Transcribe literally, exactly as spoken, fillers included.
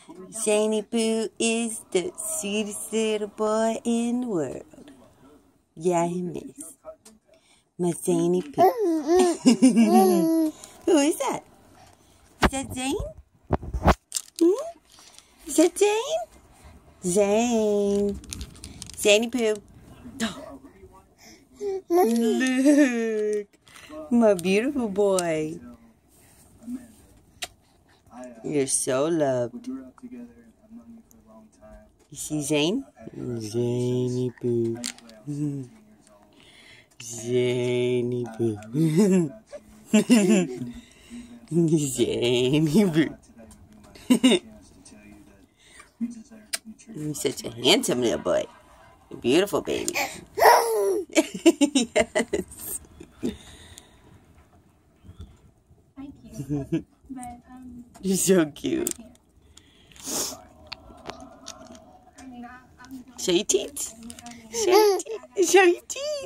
Zany Poo is the sweetest little boy in the world. Yeah, he is. My Zany Poo. Who is that? Is that Zane? Hmm? Is that Zane? Zane. Zany Poo. Look. My beautiful boy. You're so loved. You see Zane? Zany Poo. Zany Poo. Zany Poo. You're such a handsome little boy. A beautiful baby. Yes. Thank you. But, um, You're so cute. I mean, I, I'm Show your teeth. Show your teeth. Show your teeth.